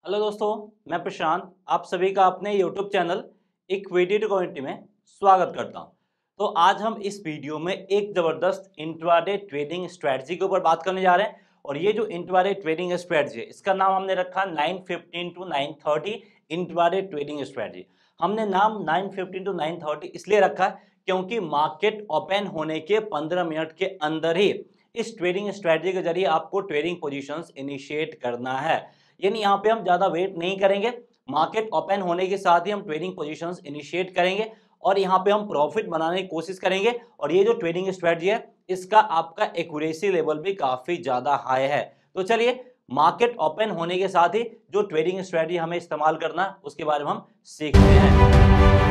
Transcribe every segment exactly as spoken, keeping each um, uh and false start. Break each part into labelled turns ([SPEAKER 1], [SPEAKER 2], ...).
[SPEAKER 1] Hello दोस्तों, मैं प्रशांत आप सभी का अपने यूट्यूब चैनल इक्विटी कम्युनिटी में स्वागत करता हूं। तो आज हम इस वीडियो में एक ज़बरदस्त इंट्राडे ट्रेडिंग स्ट्रेटजी के ऊपर बात करने जा रहे हैं। और ये जो इंट्राडे ट्रेडिंग स्ट्रेटजी है, इसका नाम हमने रखा nine fifteen to nine thirty intraday trading strategy. हमने नाम nine fifteen to nine thirty इसलिए रखा है क्योंकि मार्केट ओपन होने के पंद्रह मिनट के अंदर ही इस ट्रेडिंग स्ट्रेटजी के जरिए आपको ट्रेडिंग पोजीशंस इनिशिएट करना है। यानी यहाँ पे हम ज़्यादा वेट नहीं करेंगे, मार्केट ओपन होने के साथ ही हम ट्रेडिंग पोजीशंस इनिशिएट करेंगे और यहाँ पे हम प्रॉफिट बनाने की कोशिश करेंगे। और ये जो ट्रेडिंग स्ट्रेटजी है, इसका आपका एक्यूरेसी लेवल भी काफ़ी ज़्यादा हाई है। तो चलिए, मार्केट ओपन होने के साथ ही जो ट्रेडिंग स्ट्रेटजी हमें इस्तेमाल करना है उसके बारे में हम सीखते हैं।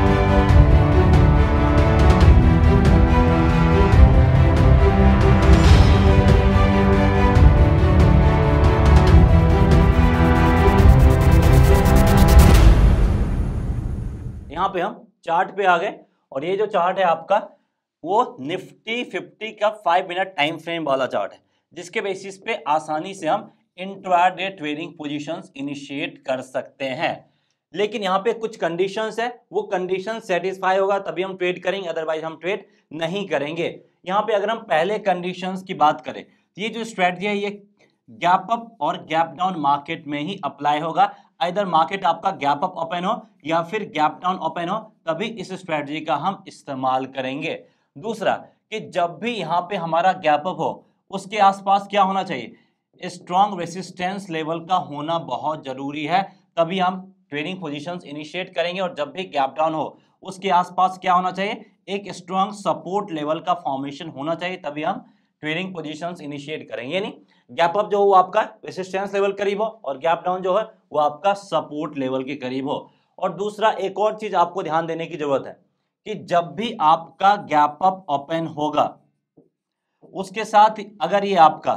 [SPEAKER 1] यहाँ पे हम चार्ट पे आ गए और ये जो चार्ट है आपका वो निफ्टी फिफ्टी का फाइव मिनट टाइम फ्रेम वाला चार्ट है, जिसके बेसिस पे आसानी से हम इंट्राडे ट्रेडिंग पोजीशंस इनिशिएट कर सकते हैं। लेकिन यहाँ पे कुछ कंडीशंस है, वो कंडीशन सेटिस्फाई होगा तभी हम ट्रेड करेंगे, अदरवाइज हम ट्रेड नहीं करेंगे। यहाँ पे अगर हम पहले कंडीशंस की बात करें, ये जो स्ट्रेटजी है ये गैप अप और गैप डाउन मार्केट में ही अप्लाई होगा। इधर मार्केट आपका गैप अप ओपन हो या फिर गैप डाउन ओपन हो, तभी इस स्ट्रेटजी का हम इस्तेमाल करेंगे। दूसरा कि जब भी यहाँ पे हमारा गैप अप हो, उसके आसपास क्या होना चाहिए, स्ट्रॉन्ग रेसिस्टेंस लेवल का होना बहुत जरूरी है, तभी हम ट्रेडिंग पोजीशंस इनिशिएट करेंगे। और जब भी गैप डाउन हो, उसके आसपास क्या होना चाहिए, एक स्ट्रॉन्ग सपोर्ट लेवल का फॉर्मेशन होना चाहिए, तभी हम ट्रेडिंग पोजीशंस इनिशिएट करेंगे। यानी गैप अप जो हो आपका रेसिस्टेंस लेवल करीब हो और गैप डाउन जो है वो आपका सपोर्ट लेवल के करीब हो। और दूसरा एक और चीज आपको ध्यान देने की जरूरत है कि जब भी आपका गैप अप ओपन होगा, उसके साथ अगर ये आपका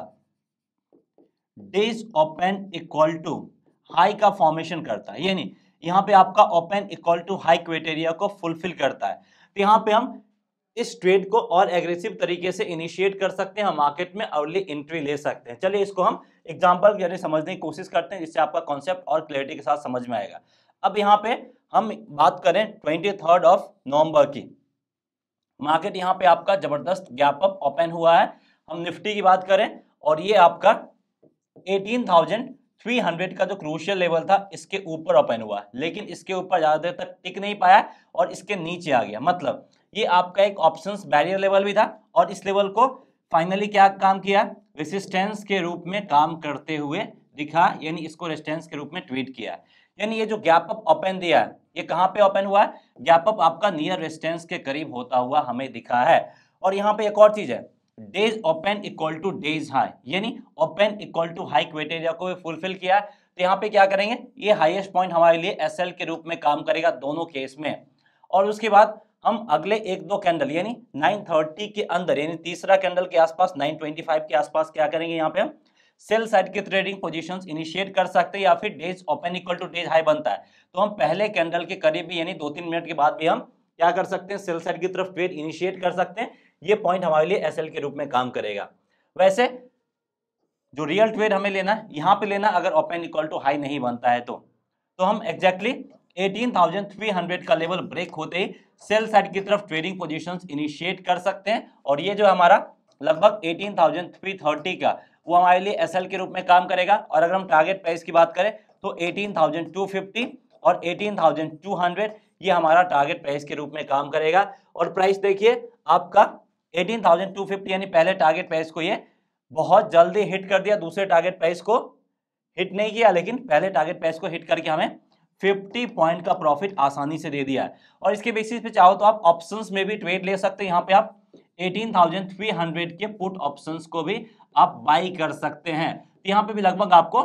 [SPEAKER 1] day's open equal to high का फॉर्मेशन करता है, यानी यहाँ पे आपका open equal to high criteria को फुलफिल करता है, तो यहाँ पे हम इस ट्रेड को और एग्रेसिव तरीके से इनिशिएट कर सकते हैं, हम मार्केट में अर्ली एंट्री ले सकते हैं। चलिए इसको हम एग्जांपल के जरिए समझने की कोशिश करते हैं, जिससे आपका कॉन्सेप्ट और क्लैरिटी के साथ समझ में आएगा। अब यहाँ पे हम बात करें ट्वेंटी थर्ड ऑफ नवंबर की, मार्केट यहाँ पे आपका जबरदस्त गैप अप ओपन हुआ है। हम निफ्टी की बात करें और ये आपका एटीन थाउजेंड थ्री हंड्रेड का जो क्रूशियल लेवल था इसके ऊपर ओपन हुआ, लेकिन इसके ऊपर ज्यादा देर तक टिक नहीं पाया और इसके नीचे आ गया। मतलब ये आपका एक ऑप्शंस बैरियर लेवल भी था और इस लेवल को फाइनली क्या काम किया, रेसिस्टेंस के रूप में काम करते हुए दिखा, यानी इसको रेजिस्टेंस के रूप में ट्रीट किया। यानी ये जो गैप अप ओपन दिया है, ये कहां पे ओपन हुआ है, गैप अप आपका नियर रेजिस्टेंस के करीब होता हुआ हमें दिखा है। और यहाँ पे एक और चीज है, day's open equal to day's high, यानी open equal to high criteria को फुलफिल किया। तो यहाँ पे क्या करेंगे, ये हाईएस्ट पॉइंट हमारे लिए एसएल के रूप में काम करेगा दोनों केस में। और उसके बाद हम अगले एक दो कैंडल यानी नाइन थर्टी के अंदर, यानी तीसरा कैंडल के आसपास नाइन ट्वेंटी फाइव के आसपास क्या करेंगे, यहाँ पे हम सेल साइड के ट्रेडिंग पोजीशंस इनिशिएट कर सकते हैं। या फिर day's open equal to day's high बनता है तो हम पहले कैंडल के करीब भी यानी दो तीन मिनट के बाद भी हम क्या कर सकते हैं, सेल साइड की तरफ ट्रेड इनिशिएट कर सकते हैं। ये पॉइंट हमारे लिए एसएल के रूप में काम करेगा। वैसे जो रियल ट्रेड हमें लेना है, यहाँ पे लेना अगर ओपन इक्वल टू हाई नहीं बनता है तो तो हम exactly eighteen thousand three hundred का लेवल ब्रेक होते ही सेल साइड की तरफ ट्रेडिंग पोजीशंस इनिशिएट कर सकते हैं। और ये जो हमारा लगभग एटीन थाउजेंड थ्री थर्टी का वो हमारे लिए एसएल के रूप में काम करेगा। और अगर हम टारगेट प्राइस की बात करें तो एटीन थाउजेंड टू फिफ्टी और एटीन थाउजेंड टू हंड्रेड ये हमारा टारगेट प्राइस के रूप में काम करेगा। और प्राइस देखिए आपका एटीन थाउजेंड टू फिफ्टी यानी पहले टारगेट प्राइस को ये बहुत जल्दी हिट कर दिया, दूसरे टारगेट प्राइस को हिट नहीं किया, लेकिन पहले टारगेट प्राइस को हिट करके हमें फिफ्टी पॉइंट का प्रॉफिट आसानी से दे दिया है। और इसके बेसिस पे चाहो तो आप ऑप्शंस में भी ट्रेड ले सकते हैं। यहाँ पे आप एटीन थाउजेंड थ्री हंड्रेड के पुट ऑप्शंस को भी आप बाई कर सकते हैं। तो यहाँ पे भी लगभग आपको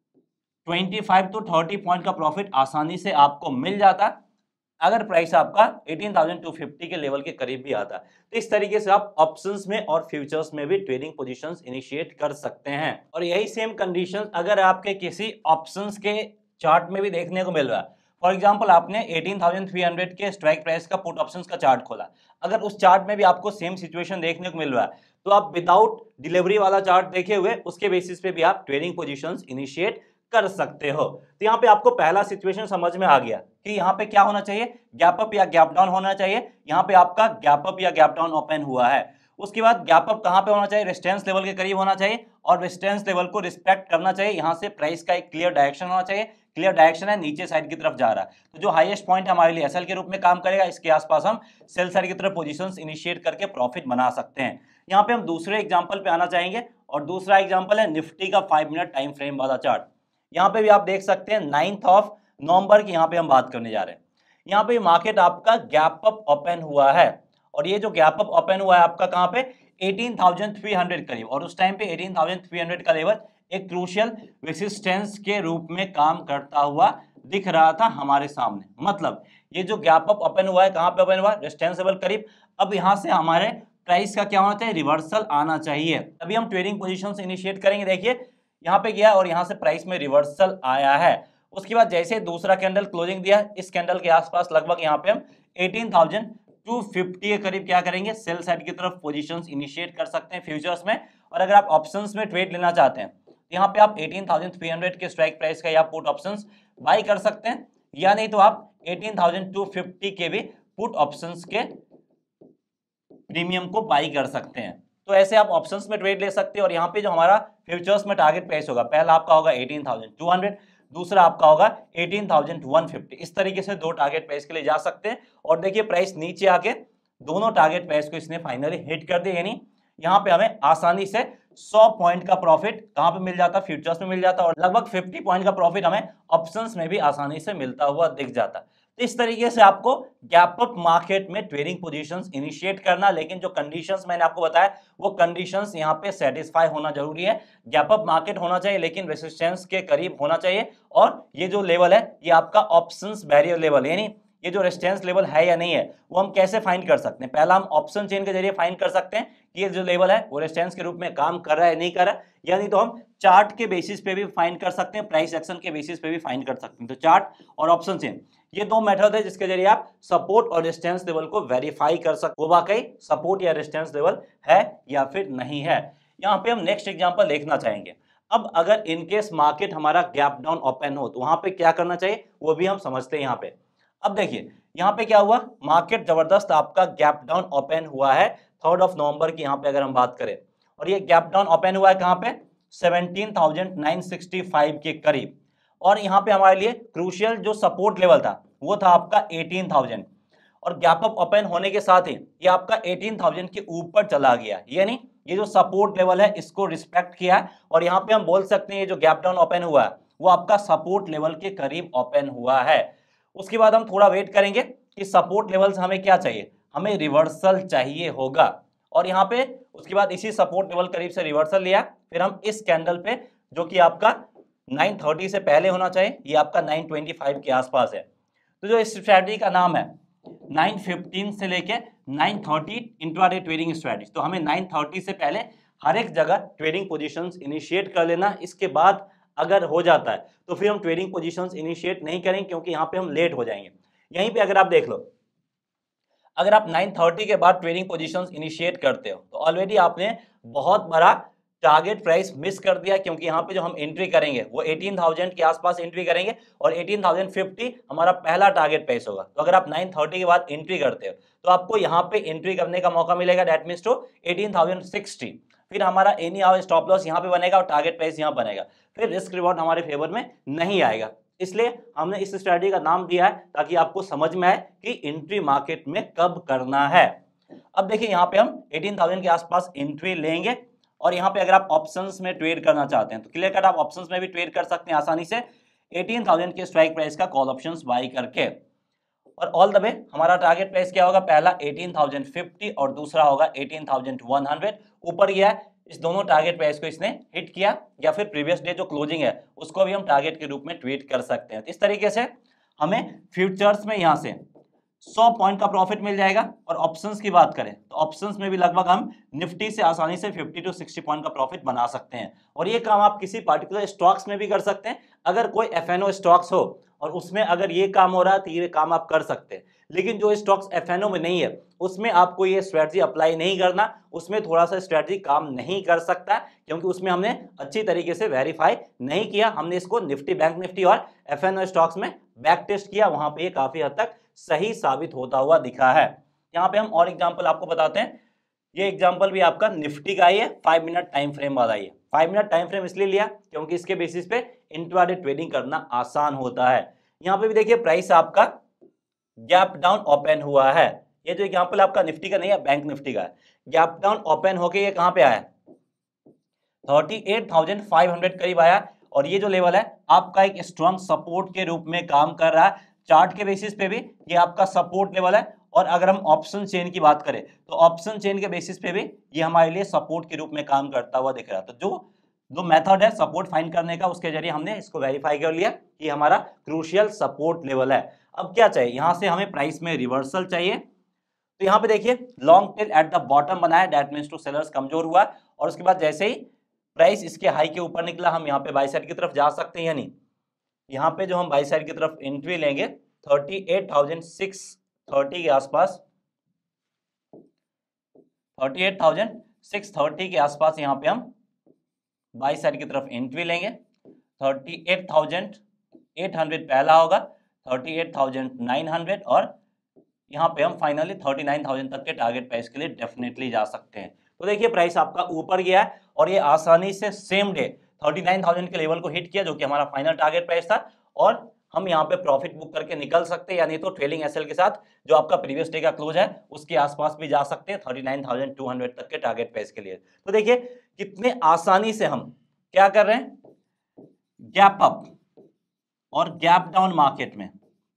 [SPEAKER 1] पच्चीस टू थर्टी पॉइंट का प्रॉफिट आसानी से आपको मिल जाता अगर प्राइस आपका एटीन थाउजेंड टू फिफ्टी के लेवल के करीब भी आता। तो इस तरीके से आप ऑप्शंस में और फ्यूचर्स में भी ट्रेडिंग पोजीशंस इनिशिएट कर सकते हैं। और यही सेम कंडीशंस अगर आपके किसी ऑप्शंस के चार्ट में भी देखने को मिल रहा है। फॉर एग्जांपल आपने एटीन थाउजेंड थ्री हंड्रेड के स्ट्राइक प्राइस का पुट ऑप्शंस का चार्ट खोला, अगर उस चार्ट में भी आपको सेम सिचुएशन देखने को मिल रहा है तो आप विदाउट डिलीवरी वाला चार्ट देखे हुए उसके बेसिस पे भी आप ट्रेडिंग पोजीशंस इनिशिएट कर सकते हो। तो यहाँ पे आपको पहला सिचुएशन समझ में आ गया कि यहाँ पे क्या होना चाहिए, गैप अप या गैप डाउन होना चाहिए। यहाँ पे आपका गैप अप या गैप डाउन ओपन हुआ है। उसके बाद गैप अप कहाँ पे होना चाहिए, रेजिस्टेंस लेवल के करीब होना चाहिए और रेजिस्टेंस लेवल को रिस्पेक्ट करना चाहिए। यहाँ से प्राइस का एक क्लियर डायरेक्शन होना चाहिए, क्लियर डायरेक्शन है नीचे साइड की तरफ जा रहा है, तो जो हाईएस्ट पॉइंट हमारे लिए एसएल के रूप में काम करेगा, इसके आसपास हम सेल साइड की तरफ पोजीशंस इनिशिएट करके प्रॉफिट बना सकते हैं। यहाँ पे हम दूसरे एग्जांपल पे आना चाहेंगे और दूसरा एग्जांपल है निफ्टी का फाइव मिनट टाइम फ्रेम वाला चार्ट। यहाँ पे भी आप देख सकते हैं नाइन्थ ऑफ नवंबर की यहाँ पे हम बात करने जा रहे हैं। यहाँ पे मार्केट आपका गैप अप ओपन हुआ है और ये जो गैप अप ओपन हुआ है आपका कहाँ पे अठारह हज़ार तीन सौ करीब, और उस टाइम पे अठारह हज़ार तीन सौ का लेवल एक क्रूशियल रेजिस्टेंस के रूप में काम करता हुआ दिख रहा था हमारे सामने। मतलब ये जो गैप अप ओपन हुआ है कहाँ पे ओपन हुआ, रेजिस्टेंस लेवल करीब। अब यहाँ से हमारे प्राइस का क्या होना चाहिए, रिवर्सल आना चाहिए, तभी हम ट्रेडिंग पोजीशंस इनिशिएट करेंगे। देखिए यहाँ पे गया और यहाँ से प्राइस में रिवर्सल आया है। उसके बाद जैसे दूसरा कैंडल क्लोजिंग दिया, इस कैंडल के आसपास लगभग यहाँ पे हम अठारह हज़ार दो सौ पचास के करीब क्या करेंगे, सेल साइड की तरफ पोजीशंस इनिशिएट कर सकते हैं फ्यूचर्स में। और अगर आप ऑप्शंस में ट्रेड लेना चाहते हैं यहाँ पे आप अठारह हज़ार तीन सौ के स्ट्राइक प्राइस का या पुट ऑप्शंस बाय कर सकते हैं, या नहीं तो आप अठारह हज़ार दो सौ पचास के भी पुट ऑप्शंस के प्रीमियम को बाय कर सकते हैं। तो ऐसे आप ऑप्शंस में ट्रेड ले सकते हैं। और यहाँ पे जो हमारा फ्यूचर्स में टारगेट प्राइस होगा, पहला आपका होगा अठारह हज़ार दो सौ, दूसरा आपका होगा अठारह हज़ार एक सौ पचास। इस तरीके से दो टारगेट प्राइस के लिए जा सकते हैं। और देखिए प्राइस नीचे आके दोनों टारगेट प्राइस को इसने फाइनली हिट कर दिया, यानी यहाँ पे हमें आसानी से सौ पॉइंट का प्रॉफिट कहां पे मिल जाता, फ्यूचर्स में मिल जाता, और लगभग पचास पॉइंट का प्रॉफिट हमें ऑप्शंस में भी आसानी से मिलता हुआ दिख जाता। तो इस तरीके से आपको गैप अप मार्केट में ट्रेडिंग पोजीशंस इनिशिएट करना, लेकिन जो कंडीशंस मैंने आपको बताया वो कंडीशंस यहाँ पे सेटिस्फाई होना जरूरी है। गैप अप मार्केट होना चाहिए लेकिन रेजिस्टेंस के करीब होना चाहिए, और ये जो लेवल है ये आपका ऑप्शंस बैरियर लेवल, यानी ये जो रेजिस्टेंस लेवल है या नहीं है वो हम कैसे फाइंड कर सकते हैं। पहला हम ऑप्शन चेन के जरिए फाइंड कर सकते हैं कि ये जो लेवल है वो रेजिस्टेंस के रूप में काम कर रहा है नहीं कर रहा है, यानी तो हम चार्ट के बेसिस पे भी फाइंड कर सकते हैं, प्राइस एक्शन के बेसिस पे भी फाइंड कर सकते हैं। तो चार्ट और ऑप्शन चेन ये दो मेथड है जिसके जरिए आप सपोर्ट और रेजिस्टेंस लेवल को वेरीफाई कर सकते हो, वो वाकई सपोर्ट या रेजिस्टेंस लेवल है या फिर नहीं है। यहाँ पे हम नेक्स्ट एग्जांपल देखना चाहेंगे। अब अगर इनकेस मार्केट हमारा गैप डाउन ओपन हो तो वहां पे क्या करना चाहिए वो भी हम समझते हैं यहाँ पे। अब देखिए यहाँ पे क्या हुआ, मार्केट जबरदस्त आपका गैप डाउन ओपन हुआ है थर्ड ऑफ नवंबर की यहाँ पे अगर हम बात करें, और ये गैप डाउन ओपन हुआ है कहाँ पे सत्रह हज़ार नौ सौ पैंसठ के करीब, और यहाँ पे हमारे लिए क्रूशियल जो सपोर्ट लेवल था वो था आपका अठारह हज़ार, और गैप अप ओपन होने के साथ ही ये आपका अठारह हज़ार के ऊपर चला गया, यानी ये जो सपोर्ट लेवल है इसको रिस्पेक्ट किया है। और यहाँ पे हम बोल सकते हैं ये जो गैप डाउन ओपन हुआ है वो आपका सपोर्ट लेवल के करीब ओपन हुआ है। उसके बाद हम थोड़ा वेट करेंगे कि सपोर्ट लेवल से हमें क्या चाहिए, हमें रिवर्सल चाहिए होगा, और यहाँ पे उसके बाद इसी सपोर्ट लेवल करीब से रिवर्सल लिया, फिर हम इस कैंडल पे जो कि आपका नौ तीस से पहले होना चाहिए, ये आपका नौ पच्चीस के आसपास है। तो जो इस स्ट्रैटेजी का नाम है नौ पंद्रह से लेके नौ तीस इंट्राडे ट्रेडिंग स्ट्रैटेजी, तो हमें नौ तीस से पहले हर एक जगह ट्रेडिंग पोजीशंस इनिशिएट कर लेना। इसके बाद अगर हो जाता है तो फिर हम ट्रेडिंग पोजीशंस इनिशिएट नहीं करेंगे क्योंकि यहाँ पे हम लेट हो जाएंगे। यहीं पे अगर आप देख लो, अगर आप नौ तीस के बाद ट्रेडिंग पोजीशंस इनिशिएट करते हो तो ऑलरेडी आपने बहुत बड़ा टारगेट प्राइस मिस कर दिया, क्योंकि यहाँ पे जो हम एंट्री करेंगे वो अठारह हज़ार के आसपास एंट्री करेंगे और अठारह हज़ार पचास हमारा पहला टारगेट प्राइस होगा। तो अगर आप नौ तीस के बाद एंट्री करते हो तो आपको यहाँ पे एंट्री करने का मौका मिलेगा, दैट मींस टू अठारह हज़ार साठ, फिर हमारा एनी हाउ स्टॉप लॉस यहाँ पे बनेगा और टारगेट प्राइस यहाँ बनेगा, फिर रिस्क रिवॉर्ड हमारे फेवर में नहीं आएगा। इसलिए हमने इस स्ट्रैटेजी का नाम दिया है ताकि आपको समझ में आए कि एंट्री मार्केट में कब करना है। अब देखिए यहाँ पे हम अठारह हज़ार के आसपास एंट्री लेंगे, और यहाँ पे अगर आप ऑप्शंस में ट्रेड करना चाहते हैं तो क्लियर कट आप ऑप्शंस में भी ट्रेड कर सकते हैं आसानी से अठारह हज़ार के स्ट्राइक प्राइस का कॉल ऑप्शंस बाय करके। और ऑल द वे हमारा टारगेट प्राइस क्या होगा, पहला अठारह हज़ार पचास और दूसरा होगा अठारह हज़ार सौ। ऊपर गया, इस दोनों टारगेट प्राइस को इसने हिट किया, या फिर प्रीवियस डे जो क्लोजिंग है उसको भी हम टारगेट के रूप में ट्रेड कर सकते हैं। तो इस तरीके से हमें फ्यूचर्स में यहाँ से सौ पॉइंट का प्रॉफिट मिल जाएगा। और ऑप्शंस की बात करें तो ऑप्शंस में भी लगभग हम निफ्टी से आसानी से पचास टू साठ पॉइंट का प्रॉफिट बना सकते हैं, और ये काम आप किसी पार्टिकुलर स्टॉक्स में भी कर सकते हैं। अगर कोई एफ एन ओ स्टॉक्स हो और उसमें अगर ये काम हो रहा है तो ये काम आप कर सकते हैं, लेकिन जो स्टॉक्स एफ एन ओ में नहीं है उसमें आपको ये स्ट्रेटजी अप्लाई नहीं करना, उसमें थोड़ा सा स्ट्रेटजी काम नहीं कर सकता, क्योंकि उसमें हमने अच्छी तरीके से वेरीफाई नहीं किया। हमने इसको निफ्टी, बैंक निफ्टी और एफ एन ओ स्टॉक्स में बैक टेस्ट किया, वहां पे ये काफी हद तक सही साबित होता हुआ दिखा है। यहाँ पे हम और एग्जाम्पल आपको बताते हैं। ये एग्जाम्पल भी आपका निफ्टी का ही है, फाइव मिनट टाइम फ्रेम वाला ही है। फाइव मिनट टाइम फ्रेम इसलिए लिया क्योंकि इसके बेसिस पे इंट्राडे ट्रेडिंग करना आसान होता है। यहाँ पे भी देखिए प्राइस आपका गैप डाउन ओपन हुआ है। ये जो एग्जांपल आपका निफ्टी का नहीं है, बैंक निफ्टी का है। गैप डाउन ओपन होके ये कहां पे आया, thirty eight thousand five hundred करीब आया, और ये जो लेवल है आपका एक स्ट्रॉन्ग सपोर्ट के रूप में काम कर रहा है। चार्ट के बेसिस पे भी ये आपका सपोर्ट लेवल है, और अगर हम ऑप्शन चेन की बात करें तो ऑप्शन चेन के बेसिस पे भी ये हमारे लिए सपोर्ट के रूप में काम करता हुआ दिख रहा है। तो जो जो मेथड है सपोर्ट फाइंड करने का, उसके जरिए हमने इसको वेरीफाई कर लिया कि हमारा क्रूशियल सपोर्ट लेवल है। अब क्या चाहिए, यहां से हमें प्राइस में रिवर्सल चाहिए। तो यहाँ पे देखिए long tail at the bottom बनाया, दैट मींस टू सेलर्स कमजोर हुआ, और उसके बाद जैसे ही प्राइस इसके हाई के ऊपर निकला हम यहाँ पे बाई साइड की तरफ जा सकते हैं। यानी यहाँ पे जो हम बाई साइड की तरफ एंट्री लेंगे thirty eight thousand six thirty के आसपास, thirty eight thousand six thirty के आसपास यहाँ पे हम बाई साइड की तरफ एंट्री लेंगे। Thirty eight thousand eight hundred पहला होगा, thirty eight thousand nine hundred, और यहाँ पे हम फाइनली थर्टी नाइन थाउजेंड तक के टारगेट प्राइस के लिए डेफिनेटली जा सकते हैं। तो देखिए प्राइस आपका ऊपर गया है और ये आसानी से same day thirty nine thousand के लेवल को हिट किया, जो कि हमारा फाइनल टारगेट प्राइस था, और हम यहाँ पे प्रॉफिट बुक करके निकल सकते हैं, या नहीं तो ट्रेलिंग एसएल के साथ जो आपका प्रीवियस डे का क्लोज है उसके आसपास भी जा सकते हैं thirty nine thousand two hundred तक के टारगेट प्राइस के लिए। तो देखिए कितने आसानी से हम क्या कर रहे हैं, गैप अप और गैप डाउन मार्केट में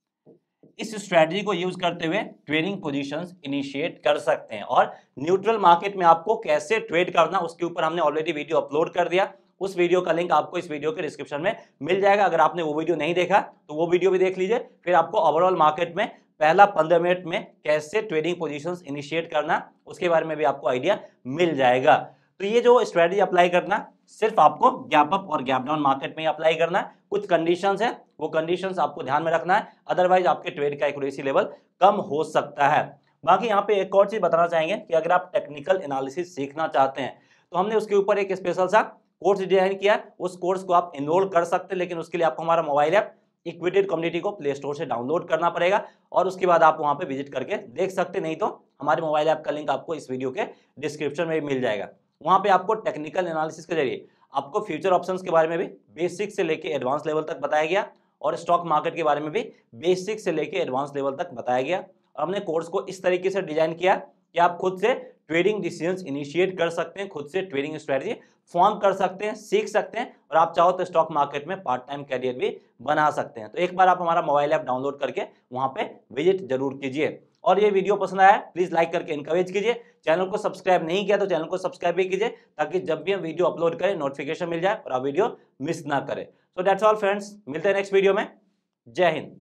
[SPEAKER 1] इस स्ट्रेटजी को यूज करते हुए ट्रेडिंग पोजीशंस इनिशिएट कर सकते हैं। और न्यूट्रल मार्केट में आपको कैसे ट्रेड करना उसके ऊपर हमने ऑलरेडी वीडियो अपलोड कर दिया। उस वीडियो का लिंक आपको इस वीडियो के डिस्क्रिप्शन में मिल जाएगा। अगर आपने वो वीडियो नहीं देखा तो वो वीडियो भी देख लीजिए, फिर आपको ओवरऑल मार्केट में पहला पंद्रह मिनट में कैसे ट्रेडिंग पोजीशंस इनिशिएट करना उसके बारे में भी आपको आइडिया मिल जाएगा। तो ये जो स्ट्रेटजी अप्लाई करना सिर्फ आपको गैप अप और गैप डाउन मार्केट में अप्लाई करना है। कुछ कंडीशंस है, वो कंडीशंस आपको ध्यान में रखना है, अदरवाइज आपके ट्रेड का एक्यूरेसी लेवल कम हो सकता है। बाकी यहाँ पे एक और चीज बताना चाहेंगे कि अगर आप टेक्निकल एनालिसिस सीखना चाहते हैं तो हमने उसके ऊपर एक स्पेशल सा कोर्स डिजाइन किया। उस कोर्स को आप एनरोल कर सकते हैं, लेकिन उसके लिए आपको हमारा मोबाइल ऐप इक्विटेड कम्युनिटी को प्ले स्टोर से डाउनलोड करना पड़ेगा, और उसके बाद आप वहां पे विजिट करके देख सकते। नहीं तो हमारे मोबाइल ऐप का लिंक आपको इस वीडियो के डिस्क्रिप्शन में भी मिल जाएगा। वहां पे आपको टेक्निकल एनालिसिस के जरिए आपको फ्यूचर ऑप्शंस के बारे में भी बेसिक से लेके एडवांस लेवल तक बताया गया, और स्टॉक मार्केट के बारे में भी बेसिक से लेके एडवांस लेवल तक बताया गया। और हमने कोर्स को इस तरीके से डिजाइन किया कि आप खुद से ट्रेडिंग डिसीजंस इनिशिएट कर सकते हैं, खुद से ट्रेडिंग स्ट्रेटजी फॉर्म कर सकते हैं, सीख सकते हैं, और आप चाहो तो स्टॉक मार्केट में पार्ट टाइम कैरियर भी बना सकते हैं। तो एक बार आप हमारा मोबाइल ऐप डाउनलोड करके वहां पे विजिट जरूर कीजिए। और ये वीडियो पसंद आया प्लीज लाइक करके इनकरेज कीजिए। चैनल को सब्सक्राइब नहीं किया तो चैनल को सब्सक्राइब भी कीजिए, ताकि जब भी हम वीडियो अपलोड करें नोटिफिकेशन मिल जाए और आप वीडियो मिस ना करें। सो दैट्स ऑल फ्रेंड्स, मिलते हैं नेक्स्ट वीडियो में। जय हिंद।